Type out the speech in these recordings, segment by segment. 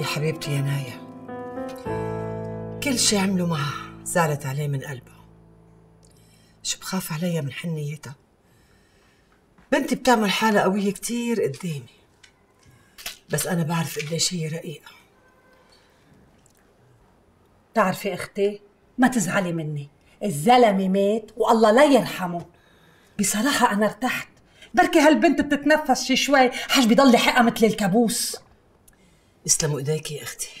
يا حبيبتي يا نايا، كل شي عملوا معها زعلت عليه من قلبها. شو بخاف عليها من حنيتها؟ بنتي بتعمل حالة قوية كتير قدامي، بس أنا بعرف قديش هي رقيقة. بتعرفي اختي، ما تزعلي مني، الزلمه مات والله لا يرحمه. بصراحه انا ارتحت، بركي هالبنت بتتنفس شوي، حاج بضل حقها مثل الكابوس. يسلموا ايديكي يا اختي.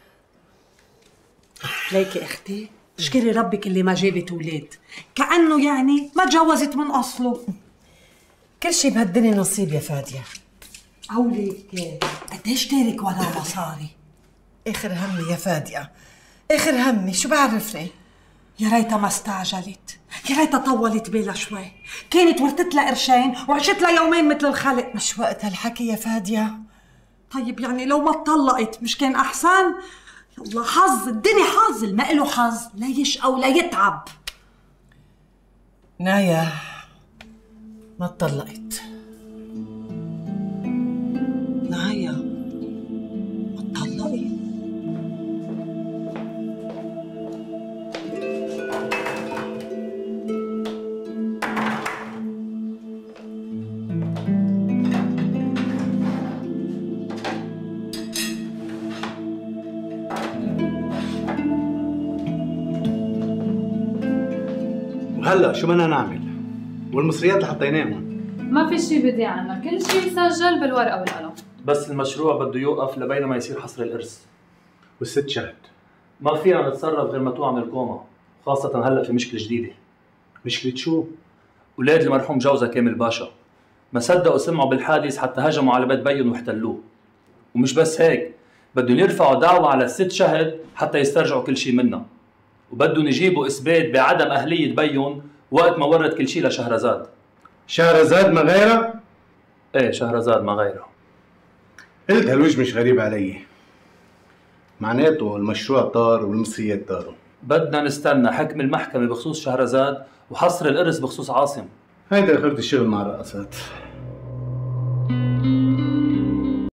ليكي اختي، اشكري ربك اللي ما جابت اولاد، كأنه يعني ما تجوزت من اصله. كل شي بهالدنيا نصيب يا فادية. قولك قديش دارك وراه مصاري؟ اخر همي يا فادية، اخر همي، شو بعرفني؟ يا ريتها ما استعجلت، يا ريتها طولت بالها شوي، كانت ورثت لها قرشين وعشت لها يومين مثل الخلق. مش وقت هالحكي يا فادية. طيب يعني لو ما اتطلقت مش كان احسن؟ يلا حظ، الدنيا حظ، اللي ما له حظ لا يشقى ولا يتعب. نايا ما اتطلقت. نايا ما اتطلقت؟ وهلا شو بدنا نعمل؟ والمصريات اللي حطيناهم ما في شي بدي عنها، كل شي سجل بالورقة والقلم. بس المشروع بده يوقف لبين ما يصير حصر الإرث. والست شهد ما فينا نتصرف غير ما توقع من الكوما، خاصة هلا في مشكلة جديدة. مشكلة شو؟ أولاد المرحوم جوزها كامل باشا ما صدقوا سمعوا بالحادث حتى هجموا على بيت بيهم واحتلوه. ومش بس هيك، بدهم يرفعوا دعوة على الست شهد حتى يسترجعوا كل شيء منها، وبدهم يجيبوا إثبات بعدم أهلية بيهم وقت ما ورد كل شيء لشهرزاد. شهرزاد ما غيرها؟ ايه شهرزاد ما غيرها. قلت هالوجه مش غريب علي، معناته المشروع طار والمصريات طاروا. بدنا نستنى حكم المحكمة بخصوص شهرزاد وحصر الإرث بخصوص عاصم. هيدا آخرة الشغل مع الرقصات.